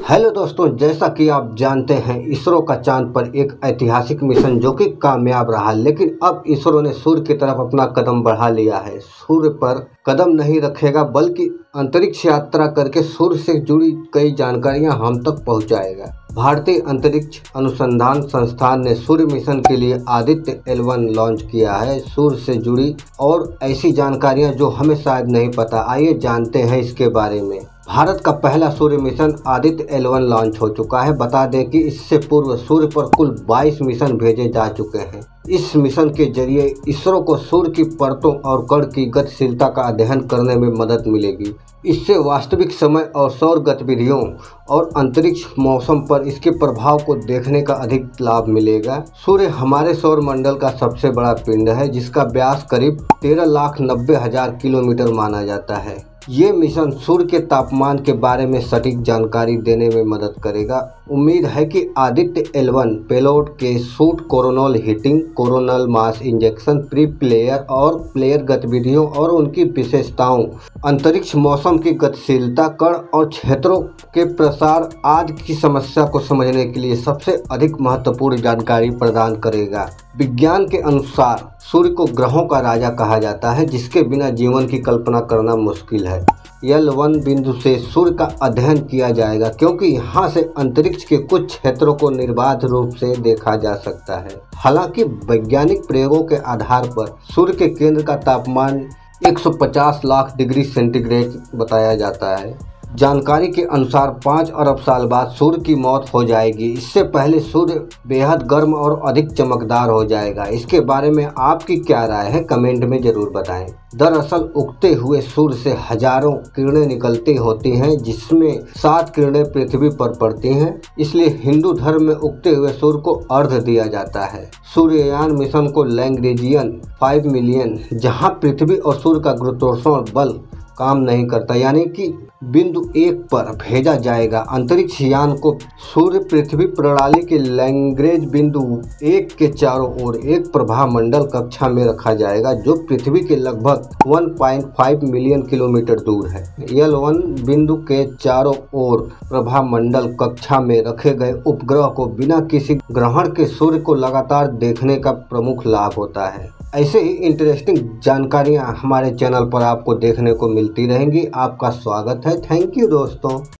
Hello दोस्तों, जैसा कि आप जानते हैं इसरो का चांद पर एक ऐतिहासिक मिशन जो कि कामयाब रहा, लेकिन अब इसरो ने सूर्य की तरफ अपना कदम बढ़ा लिया है। सूर्य पर कदम नहीं रखेगा बल्कि अंतरिक्ष यात्रा करके सूर्य से जुड़ी कई जानकारियां हम तक पहुंचाएगा। भारतीय अंतरिक्ष अनुसंधान संस्थान ने सूर्य मिशन के लिए आदित्य L1 लॉन्च किया है। सूर्य से जुड़ी और ऐसी जानकारियां जो हमें शायद नहीं पता, आइए जानते हैं इसके बारे में। भारत का पहला सूर्य मिशन आदित्य L1 लॉन्च हो चुका है। बता दें कि इससे पूर्व सूर्य पर कुल 22 मिशन भेजे जा चुके हैं। इस मिशन के जरिए इसरो को सूर्य की परतों और कण की गतिशीलता का अध्ययन करने में मदद मिलेगी। इससे वास्तविक समय और सौर गतिविधियों और अंतरिक्ष मौसम पर इसके प्रभाव को देखने का अधिक लाभ मिलेगा। सूर्य हमारे सौर मंडल का सबसे बड़ा पिंड है, जिसका व्यास करीब 13,90,000 किलोमीटर माना जाता है। ये मिशन सूर्य के तापमान के बारे में सटीक जानकारी देने में मदद करेगा। उम्मीद है कि आदित्य L1 पेलोड के suite coronal heating, coronal mass injection, pre flare और प्लेयर गतिविधियों और उनकी विशेषताओं, अंतरिक्ष मौसम की गतिशीलता, कण और क्षेत्रों के प्रसार आदि की समस्या को समझने के लिए सबसे अधिक महत्वपूर्ण जानकारी प्रदान करेगा। विज्ञान के अनुसार सूर्य को ग्रहों का राजा कहा जाता है, जिसके बिना जीवन की कल्पना करना मुश्किल है। L1 बिंदु से सूर्य का अध्ययन किया जाएगा, क्योंकि यहाँ से अंतरिक्ष के कुछ क्षेत्रों को निर्बाध रूप से देखा जा सकता है। हालांकि वैज्ञानिक प्रयोगों के आधार पर सूर्य के केंद्र का तापमान 150 लाख डिग्री सेंटीग्रेड बताया जाता है। जानकारी के अनुसार 5 अरब साल बाद सूर्य की मौत हो जाएगी। इससे पहले सूर्य बेहद गर्म और अधिक चमकदार हो जाएगा। इसके बारे में आपकी क्या राय है, कमेंट में जरूर बताएं। दरअसल उगते हुए सूर्य से हजारों किरणें निकलती होती हैं, जिसमें 7 किरणें पृथ्वी पर पड़ती हैं। इसलिए हिंदू धर्म में उगते हुए सूर्य को अर्घ्य दिया जाता है। सूर्ययान मिशन को लैग्रेंजियन 5 मिलियन, जहां पृथ्वी और सूर्य का गुरुत्वाकर्षण बल काम नहीं करता, यानी कि बिंदु 1 पर भेजा जाएगा। अंतरिक्ष यान को सूर्य पृथ्वी प्रणाली के लैग्रेंज बिंदु 1 के चारों ओर एक प्रभा मंडल कक्षा में रखा जाएगा, जो पृथ्वी के लगभग 1.5 मिलियन किलोमीटर दूर है। L1 बिंदु के चारों ओर प्रभा मंडल कक्षा में रखे गए उपग्रह को बिना किसी ग्रहण के सूर्य को लगातार देखने का प्रमुख लाभ होता है। ऐसे ही इंटरेस्टिंग जानकारियां हमारे चैनल पर आपको देखने को मिलती रहेंगी। आपका स्वागत है। थैंक यू दोस्तों।